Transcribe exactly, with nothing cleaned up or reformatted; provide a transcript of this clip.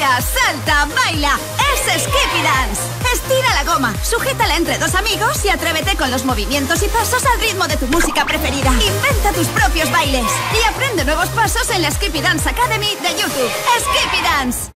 brinca, salta, baila. ¡Es Skippy Dance! Estira la goma, sujétala entre dos amigos y atrévete con los movimientos y pasos al ritmo de tu música preferida. Inventa tus propios bailes y aprende nuevos pasos en la Skippy Dance Academy de YouTube. ¡Skippy Dance!